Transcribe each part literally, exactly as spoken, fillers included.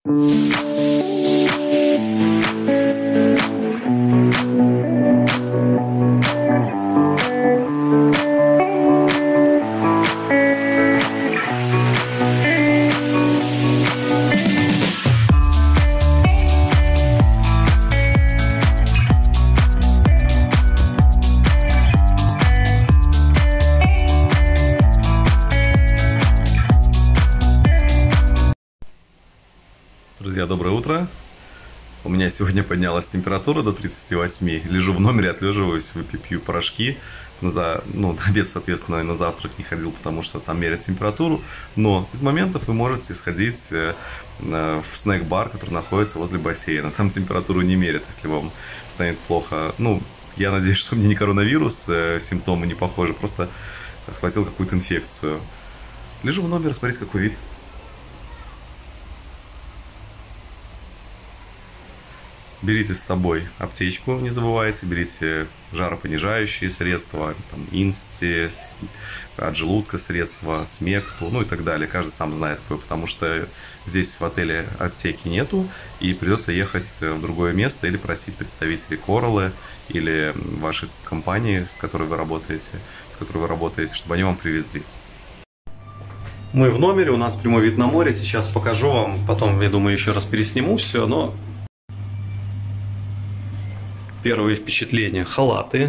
Друзья, доброе утро. У меня сегодня поднялась температура до тридцати восьми. Лежу в номере, отлеживаюсь, пью порошки. За, ну, на обед, соответственно, и на завтрак не ходил, потому что там мерят температуру. Но из моментов вы можете сходить в снэк-бар, который находится возле бассейна. Там температуру не мерят, если вам станет плохо. Ну, я надеюсь, что мне не коронавирус, симптомы не похожи, просто схватил какую-то инфекцию. Лежу в номере, смотрите, какой вид. Берите с собой аптечку, не забывайте, берите жаропонижающие средства, там, инсти, от желудка средства, смекту, ну и так далее. Каждый сам знает какой, потому что здесь в отеле аптеки нету, и придется ехать в другое место или просить представителей Кораллы или вашей компании, с которой вы работаете, с которой вы работаете, чтобы они вам привезли. Мы в номере, у нас прямой вид на море, сейчас покажу вам, потом, я думаю, еще раз пересниму все, но... Первые впечатления. Халаты.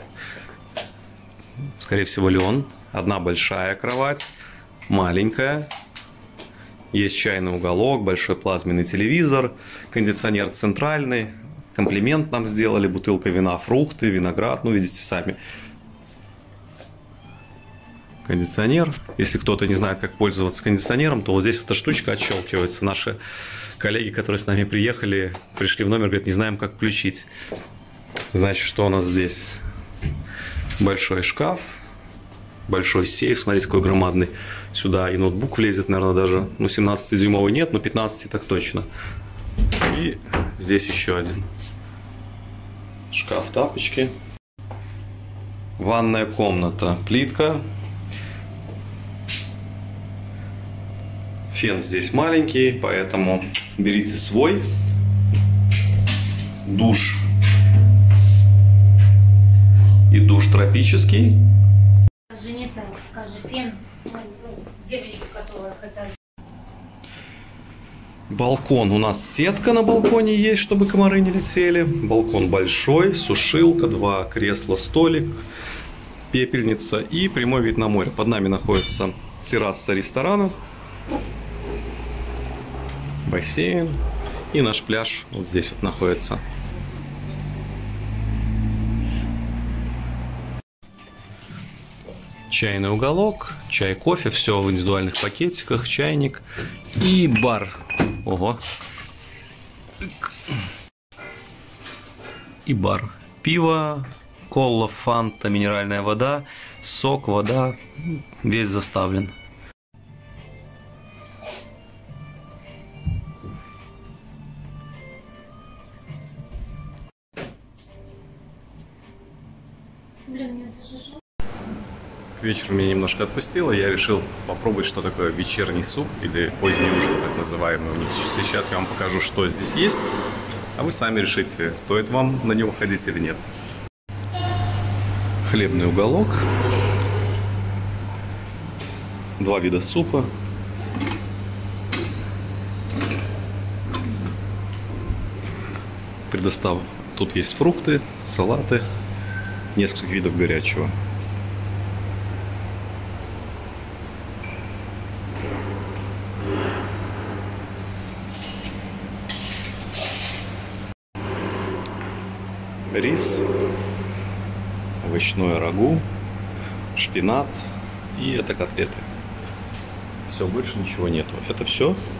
Скорее всего, лен. Одна большая кровать. Маленькая. Есть чайный уголок. Большой плазменный телевизор. Кондиционер центральный. Комплимент нам сделали. Бутылка вина, фрукты, виноград. Ну, видите сами. Кондиционер. Если кто-то не знает, как пользоваться кондиционером, то вот здесь эта штучка отщелкивается. Наши коллеги, которые с нами приехали, пришли в номер, говорят, не знаем, как включить. Значит, что у нас здесь? Большой шкаф, большой сейф, смотрите, какой громадный. Сюда и ноутбук влезет, наверное, даже. Ну, семнадцатидюймовый нет, но пятнадцать так точно. И здесь еще один шкаф, тапочки. Ванная комната, плитка. Фен здесь маленький, поэтому берите свой. Душ. И душ тропический. Скажи, нет, скажи, фен. Девочки, которые хотят. Балкон. У нас сетка на балконе есть, чтобы комары не летели. Балкон большой, сушилка, два кресла, столик, пепельница и прямой вид на море. Под нами находится терраса ресторана, бассейн и наш пляж вот здесь вот находится. Чайный уголок, чай, кофе, все в индивидуальных пакетиках, чайник и бар. Ого. И бар. Пиво, кола, фанта, минеральная вода, сок, вода, весь заставлен. Блин, мне даже жалко. К вечеру меня немножко отпустило, я решил попробовать, что такое вечерний суп или поздний ужин, так называемый у них. Сейчас я вам покажу, что здесь есть, а вы сами решите, стоит вам на него ходить или нет. Хлебный уголок, два вида супа, предостав. Тут есть фрукты, салаты, несколько видов горячего. Рис, овощное рагу, шпинат и это котлеты. Все, больше ничего нету. Это все